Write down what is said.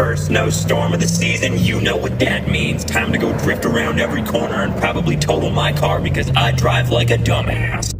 First snowstorm of the season, you know what that means. Time to go drift around every corner and probably total my car because I drive like a dumbass.